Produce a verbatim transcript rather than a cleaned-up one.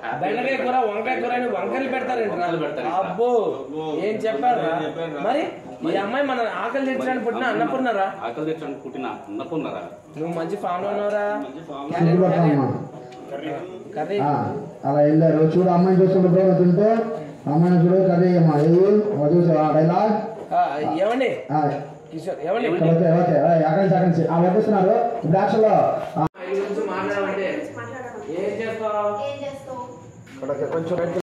బెండకాయ కూర వంకాయ కూర అని వంకాయలు పెడతారు. అబ్బో ఏం చెప్పారా? మరి ఈ అమ్మాయి మన ఆకలి తీర్చడానికి పుట్టిన అన్నపూర్ణరా? ఆకలి తీర్చడానికి పుట్టిన అన్నపూర్ణరా? నువ్వు మంచి ఫామ్ లో ఉన్నావురా. కర్రీ అలా వెళ్ళారు. చూడు అమ్మాయిని చూస్తుంటే బ్రో తింటూ అమ్మాయిని చూడు కర్రీ అమ్మా చూసావా డైలాగ్ ఏమండి కిషోర్ ఏమండి ఓకే ఓకే అక్కడి నుంచి అక్కడి నుంచి ఆ వస్తున్నారు ఇప్పుడు యాక్షన్ లో మాట్లాడమంటే ఏం చేస్తావు? కొంచెం